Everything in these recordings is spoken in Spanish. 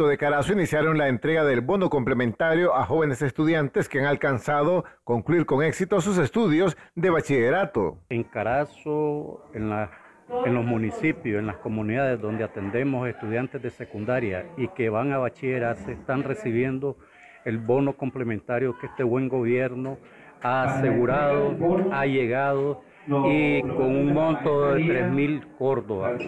Distrito de Carazo iniciaron la entrega del bono complementario a jóvenes estudiantes que han alcanzado concluir con éxito sus estudios de bachillerato. En Carazo, en los municipios, en las comunidades donde atendemos estudiantes de secundaria y que van a bachillerarse, están recibiendo el bono complementario que este buen gobierno ha asegurado, ha llegado, y con un monto de 3.000 córdobas,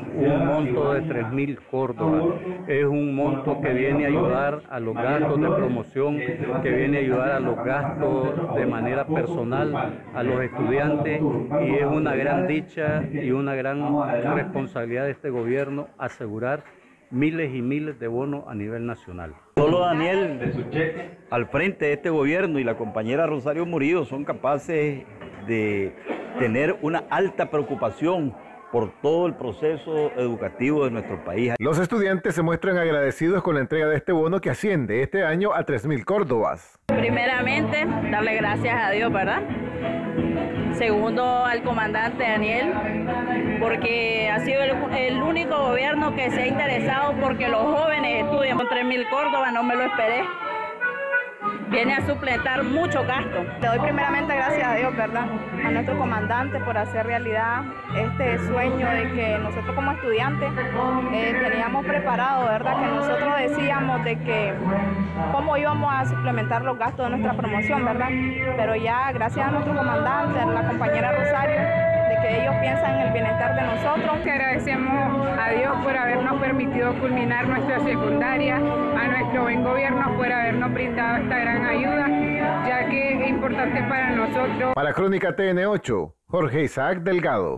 es un monto que viene a ayudar a los gastos de promoción, que viene a ayudar a los gastos de manera personal a los estudiantes, y es una gran dicha y una gran responsabilidad de este gobierno asegurar miles y miles de bonos a nivel nacional. Solo Daniel, al frente de este gobierno, y la compañera Rosario Murillo son capaces de tener una alta preocupación por todo el proceso educativo de nuestro país. Los estudiantes se muestran agradecidos con la entrega de este bono que asciende este año a 3.000 córdobas. Primeramente, darle gracias a Dios, ¿verdad? Segundo, al comandante Daniel, porque ha sido el único gobierno que se ha interesado porque los jóvenes estudien. Con 3.000 córdobas no me lo esperé. Viene a supletar mucho gasto. Le doy primeramente gracias a Dios, ¿verdad? A nuestro comandante por hacer realidad este sueño de que nosotros como estudiantes teníamos preparado, ¿verdad? Que nosotros decíamos de que cómo íbamos a suplementar los gastos de nuestra promoción, ¿verdad? Pero ya gracias a nuestro comandante, a la compañera Rosario, de que ellos piensan en el bienestar de nosotros. Que agradecemos a Dios por habernos permitido culminar nuestra secundaria, a nuestro buen gobierno por habernos brindado esta gran ayuda, ya que es importante para nosotros. Para Crónica TN8, Jorge Isaac Delgado.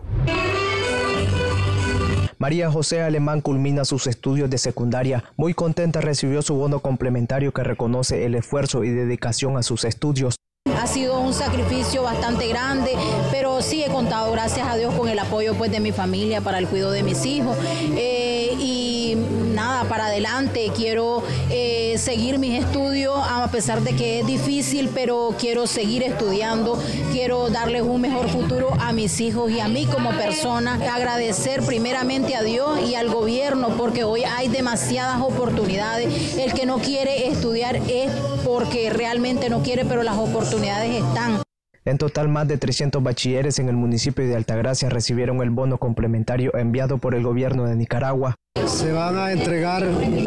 María José Alemán culmina sus estudios de secundaria. Muy contenta recibió su bono complementario que reconoce el esfuerzo y dedicación a sus estudios. Ha sido un sacrificio bastante grande, pero sí he contado, gracias a Dios, con el apoyo pues de mi familia para el cuidado de mis hijos. Y nada, para adelante, quiero seguir mis estudios, a pesar de que es difícil, pero quiero seguir estudiando, quiero darles un mejor futuro a mis hijos y a mí como persona. Agradecer primeramente a Dios y al gobierno, porque hoy hay demasiadas oportunidades. El que no quiere estudiar es porque realmente no quiere, pero las oportunidades están. En total, más de 300 bachilleres en el municipio de Altagracia recibieron el bono complementario enviado por el gobierno de Nicaragua. Se van a entregar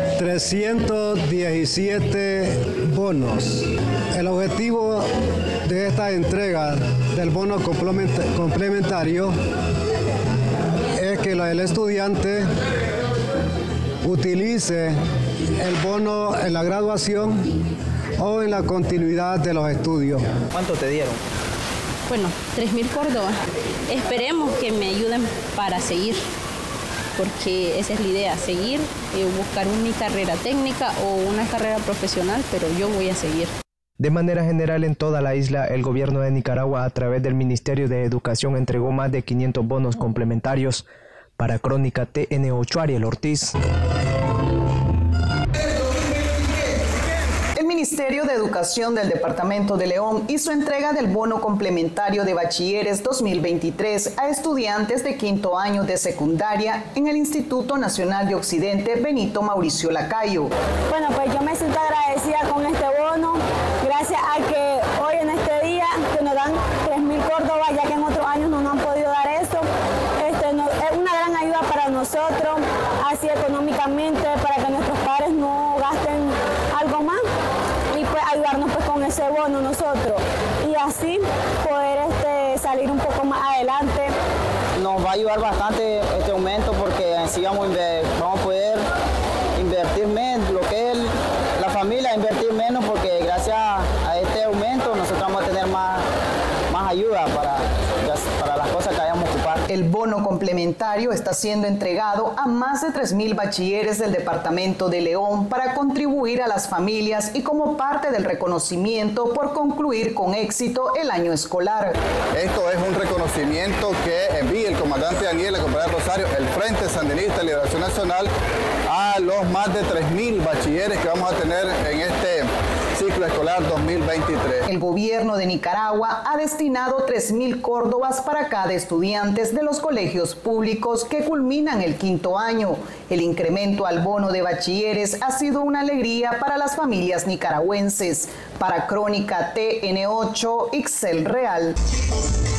317 bonos. El objetivo de esta entrega del bono complementario es que el estudiante utilice el bono en la graduación o en la continuidad de los estudios. ¿Cuánto te dieron? Bueno, 3.000 córdobas. Esperemos que me ayuden para seguir, porque esa es la idea, seguir, buscar una carrera técnica o una carrera profesional, pero yo voy a seguir. De manera general, en toda la isla, el gobierno de Nicaragua, a través del Ministerio de Educación, entregó más de 500 bonos complementarios. Para Crónica TN8, Ariel Ortiz. El Ministerio de Educación del Departamento de León hizo entrega del bono complementario de bachilleres 2023 a estudiantes de quinto año de secundaria en el Instituto Nacional de Occidente Benito Mauricio Lacayo. Bueno, pues yo me siento agradecida con este bono, gracias a que hoy en este día que nos dan 3.000 córdobas, ya que en otros años no nos han podido dar eso. Es una gran ayuda para nosotros, así económicamente, para que nuestros padres no gasten algo más. Ayudarnos pues con ese bono nosotros y así poder salir un poco más adelante. Nos va a ayudar bastante este aumento porque así vamos a poder invertir menos, lo que es la familia, invertir menos, porque gracias a este aumento nosotros vamos a tener más ayuda para las cosas que vayamos a ocupar. El bono complementario está siendo entregado a más de 3.000 bachilleres del departamento de León para contribuir a las familias y como parte del reconocimiento por concluir con éxito el año escolar. Esto es un reconocimiento que envía el comandante Daniel, la compañera Rosario, el Frente Sandinista de Liberación Nacional, a a los más de 3.000 bachilleres que vamos a tener en este ciclo escolar 2023. El gobierno de Nicaragua ha destinado 3.000 córdobas para cada estudiante de los colegios públicos que culminan el 5º año. El incremento al bono de bachilleres ha sido una alegría para las familias nicaragüenses. Para Crónica TN8, Ixel Real.